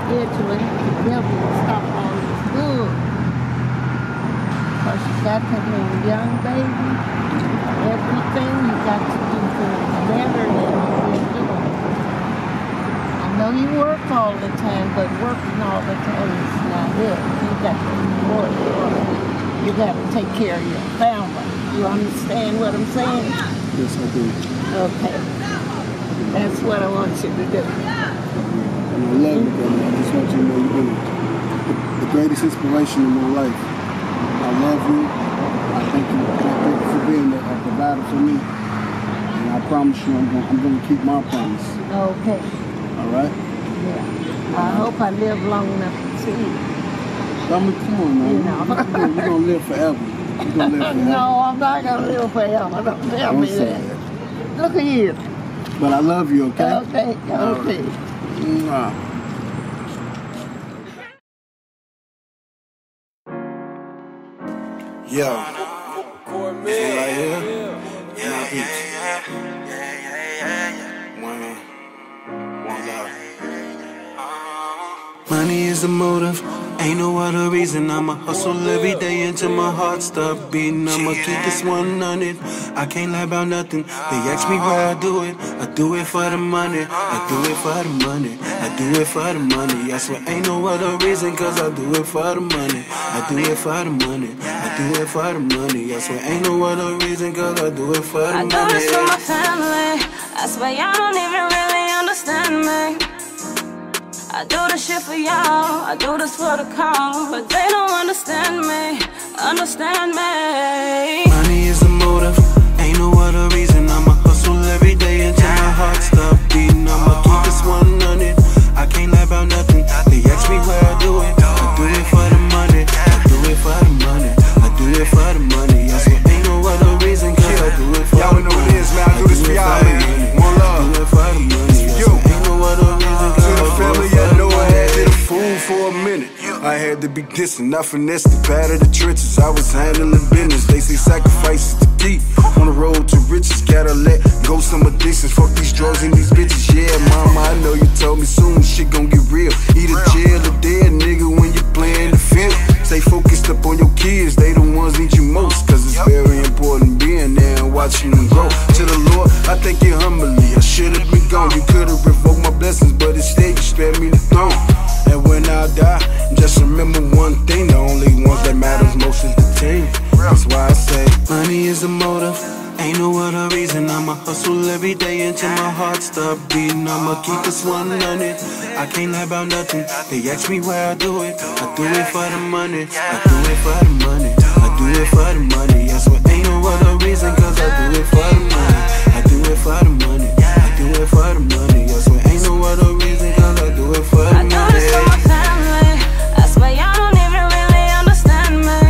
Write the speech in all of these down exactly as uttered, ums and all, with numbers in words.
scheduling together to stop all this good. Because you got to have a young baby. Everything you got to do for it better than you're doing. I know you work all the time, but working all the time is not it. You got to work, work. You got to take care of your family. You understand what I'm saying? Yes, I do. Okay. That's what I want you to do. And I love you, baby. I just want you to know you've been the, the greatest inspiration in my life. I love you. I thank you, I thank you for being a provider for me. And I promise you I'm going, I'm going to keep my promise. Okay. All right? Yeah. I hope I live long enough to see you. I mean, come on, man. You know. You're going to live forever. You're going to live forever. No, I'm not going to live forever. Don't tell Don't me say that. that. Look at you. But I love you, okay? Okay, okay. Mwah. Yo. This one right here. Yeah, yeah, yeah. One, one love. Money is the motive, ain't no other reason. I'ma hustle every day until my heart stop beating. I'ma keep this one hundred, I can't lie about nothing. They ask me why I do it, I do it for the money. I do it for the money, I do it for the money. I swear ain't no other reason, cause I do it for the money. I do it for the money, I do it for the money. I swear ain't no other reason, cause I do it for the money. I do this for my family, I swear y'all don't even really understand me. I do this shit for y'all, I do this for the cause, but they don't understand me, understand me. Money is the motive, ain't no other reason. I'ma hustle every day until my heart stop beating. I'ma keep this one hundred, I can't lie about nothing. They ask me why I do it, I do it for the money. I do it for the money, I do it for the money. I swear ain't no other reason, cause I do it for the money. Y'all know what it is, man, I do this for y'all, man. One love. I do it for the money. Yo, ain't no other reason, cause I do it for the money. For a minute, I had to be dissing, I finessed it, bad at the trenches. I was handling business. They say sacrifice is the key. On the road to riches, gotta let go some addictions. Fuck these drugs and these bitches. Yeah, mama, I know you told me soon shit gon' get real. Either jail or dead, nigga, when you playing the field. Stay focused up on your kids, they the ones need you most. Cause it's very important being there and watching them grow. To the Lord, I thank you humbly. I should've been gone. You could've revoked my blessings, but instead you spared me the throne. And when I die, just remember one thing, the only ones that matters most is the team. That's why I say money is the motive, ain't no other reason. I'ma hustle every day until my heart stop beating. I'ma keep this one hundred, I can't lie about nothing. They ask me why I do it, I do it for the money. I do it for the money, I do it for the money. I swear ain't no other reason, cause I do it for the money. I do it for the money, I do it for the money. I swear ain't no other reason, cause I do it for the money. I do this for my family, I swear y'all don't even really understand me.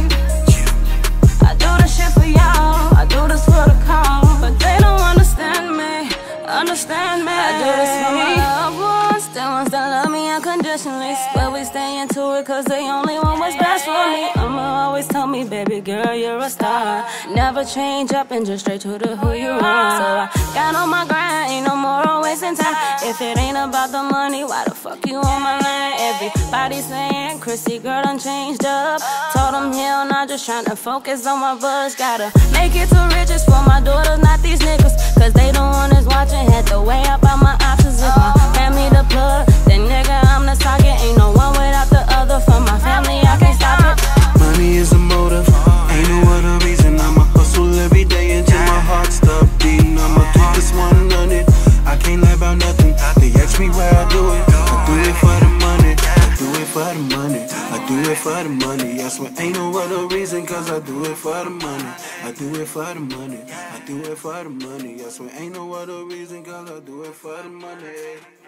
I do this shit for y'all, I do this for the cause, but they don't understand me, understand me. I do this for my loved ones, the ones that love me unconditionally. Swear we stay into it cause they only want what's best for me. Mama always told me, baby girl, you're a star. Never change up and just straight to the who you are. So I got on my grind, ain't no more wasting time. If it ain't about the money, why the fuck you on my line? Everybody saying Chrissy girl done changed up. Told them hell not just trying to focus on my buzz. Gotta make it to riches for my daughters, not these niggas. Cause they the one that's watching, had to weigh up all my options. If my family the plug, then nigga I'm the socket. Ain't no one without the other. For my family I can't stop it. Money is the motive, ain't no other reason. I'ma hustle every day until my heart stop beating. I'ma keep this one hundred, I can't lie about nothing. They ask me why I do it, I do it for the money. I do it for the money, I do it for the money. I swear ain't no other reason, cause I do it for the money. I do it for the money, I do it for the money. I swear ain't no other reason, cause I do it for the money.